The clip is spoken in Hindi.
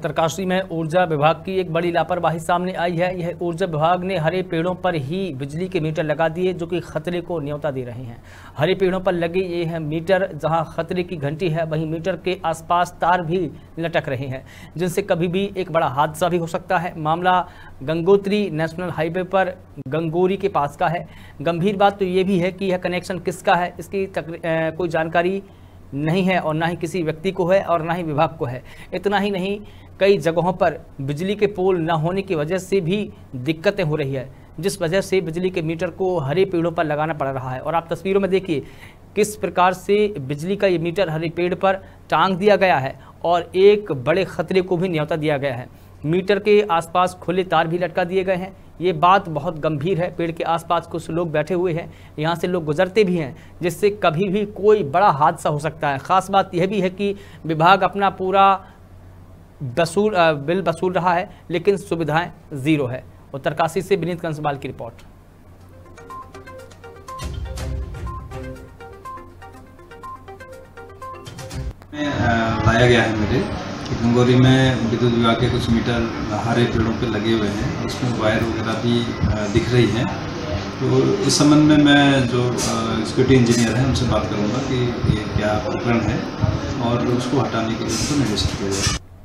उत्तरकाशी में ऊर्जा विभाग की एक बड़ी लापरवाही सामने आई है। यह ऊर्जा विभाग ने हरे पेड़ों पर ही बिजली के मीटर लगा दिए जो कि खतरे को न्योता दे रहे हैं। हरे पेड़ों पर लगे ये है मीटर, जहां खतरे की घंटी है वहीं मीटर के आसपास तार भी लटक रहे हैं जिनसे कभी भी एक बड़ा हादसा भी हो सकता है। मामला गंगोत्री नेशनल हाईवे पर गंगोरी के पास का है। गंभीर बात तो ये भी है कि यह कनेक्शन किसका है, इसकी कोई जानकारी नहीं है और ना ही किसी व्यक्ति को है और ना ही विभाग को है। इतना ही नहीं, कई जगहों पर बिजली के पोल न होने की वजह से भी दिक्कतें हो रही है, जिस वजह से बिजली के मीटर को हरे पेड़ों पर लगाना पड़ रहा है। और आप तस्वीरों में देखिए किस प्रकार से बिजली का ये मीटर हरे पेड़ पर टांग दिया गया है और एक बड़े खतरे को भी न्योता दिया गया है। मीटर के आसपास खुले तार भी लटका दिए गए हैं। ये बात बहुत गंभीर है। पेड़ के आसपास कुछ लोग बैठे हुए हैं, यहाँ से लोग गुजरते भी हैं, जिससे कभी भी कोई बड़ा हादसा हो सकता है। ख़ास बात यह भी है कि विभाग अपना पूरा बिल वसूल रहा है लेकिन सुविधाएं ज़ीरो है। उत्तरकाशी से विनीत कंसवाल की रिपोर्ट। लाया गया है मेरे कि गंगोरी में विद्युत विभाग के कुछ मीटर हरे पेड़ों पे लगे हुए हैं, उसमें वायर वगैरह भी दिख रही है। तो इस संबंध में मैं जो सिक्योरिटी इंजीनियर हैं उनसे बात करूंगा कि ये क्या प्रकरण है और उसको हटाने के लिए उनको निर्देशित किया जाए।